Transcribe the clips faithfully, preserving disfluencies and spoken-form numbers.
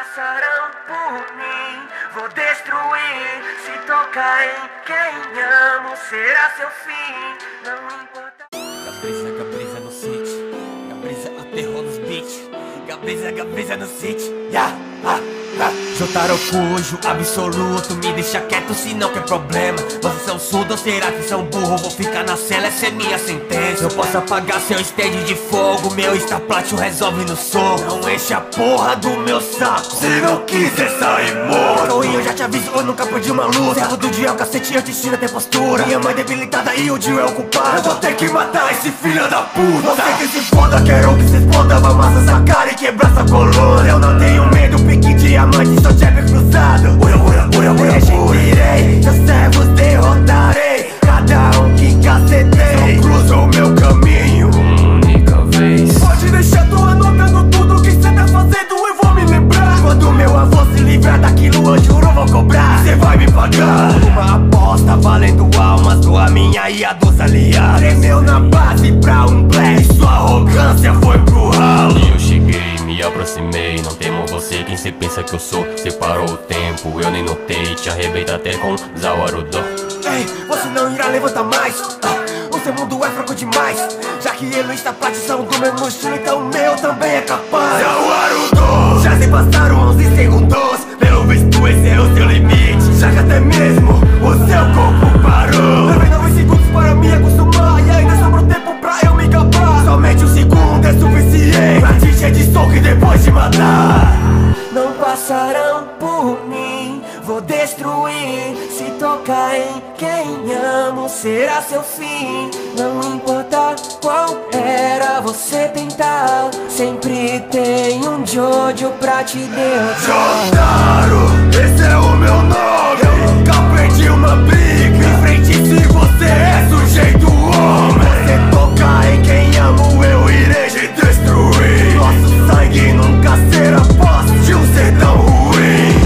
passarão por mim, vou destruir. Se tocar em quem amo, será seu fim. Não importa. Gabriza, Gabriza no city, Gabriza aterrou nos beats, Gabriza, Gabriza no city, yeah, ah, ah. Jotaro Fujo, absoluto, me deixa quieto se não quer problema. Vocês são surdos ou será que são burro? Vou ficar na cela, essa é minha sentença. Eu posso apagar seu stand de fogo, meu estaplatio resolve no som. Não enche a porra do meu saco se não quiser sair morto. Toinho, eu já te aviso, eu nunca perdi uma luta. Ferro do dia, o cacete, eu te ensino a ter postura. Minha mãe debilitada e o Dio é o culpado. Eu vou ter que matar esse filho da puta. Você que se foda, quero que se exploda. Vai amassar essa cara e quebrar essa coluna. Eu não tenho medo, pique diamante, sou jab cruzado. Ura, ura, ura, ura, regentirei, seus servos derrotarei. Cada um que cacetei, não cruza o meu caminho uma única vez. Pode deixar, tô anotando tudo que cê tá fazendo, eu vou me lembrar. Quando meu avô se livrar daquilo, eu juro vou cobrar. Cê vai me pagar uma aposta valendo almas, tua, minha e a dos aliados. Tremeu na base pra um black, sua arrogância foi pro ralo. E eu cheguei, me aproximei, não temo você, quem cê pensa que eu sou? Separou o tempo, eu nem notei, te arrebenta até com Zawarudo. Ei, você não irá levantar mais, ah, o seu mundo é fraco demais. Já que ele está são do mesmo estilo, então o meu também é capaz. Zawarudo, já se passaram onze segundos, pelo visto esse é o seu limite. Já que até mesmo o seu corpo parou. Levei nove segundos para me acostumar e ainda sobrou tempo pra eu me gabar. Somente um segundo é suficiente pra te encher de soco e depois te matar. Não passarão por mim, vou destruir. Se tocar em quem amo, será seu fim. Não importa qual era você tentar, sempre tem um Jojo pra te derrotar. Jotaro, esse é o meu nome. Eu nunca perdi uma briga. Em frente se você é sujeito homem. Você tocar em quem amo, eu irei te destruir. Nosso sangue nunca será posse de um ser tão ruim.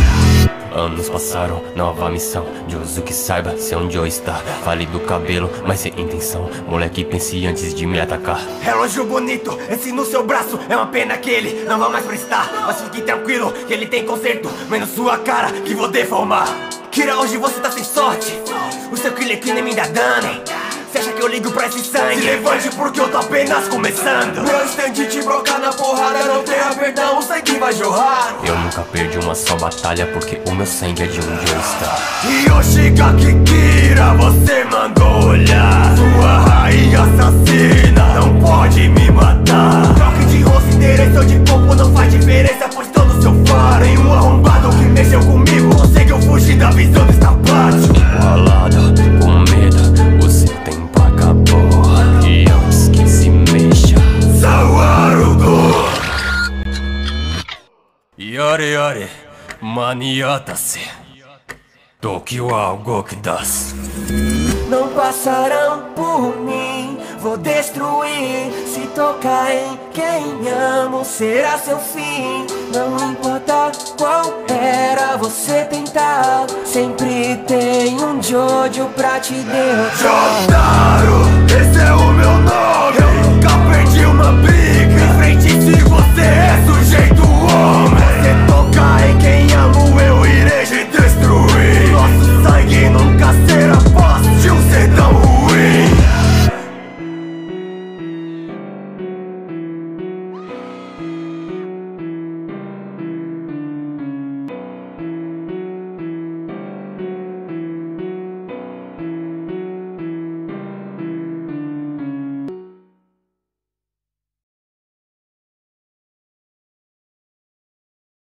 Anos passaram, nova missão. Josu que saiba se onde eu está. Fale do cabelo, mas sem intenção. Moleque, pense antes de me atacar. Relógio bonito, esse no seu braço. É uma pena que ele não vai mais prestar. Mas fique tranquilo que ele tem conserto, menos sua cara que vou deformar. Kira, hoje você tá sem sorte. O seu killer aqui nem me dá dano. Cê acha que eu ligo pra esse sangue? Se levante porque eu tô apenas começando. Meu stand te brocar na porrada, não terá perdão, o sangue vai jorrar. Eu nunca perdi uma só batalha porque o meu sangue é de onde eu estou. Yoshika Kikira, você mandou olhar. Sua rainha assassina não pode me matar. Troque de rosto, endereço de corpo não faz diferença, pois tô no seu faro. Em um arrombado que mexeu comigo, conseguiu fugir da visão do estabate. Ralado, com medo, o seu tempo acabou. E antes que se mexa, Zawarudo. Yore yore, maniata-se. Tokyo wa Goku das. Não passarão por mim, vou destruir. Se tocar em quem amo, será seu fim. Não importa qual era você tentar, sempre tem um Jojo pra te derrotar. Jotaro, esse é o meu nome.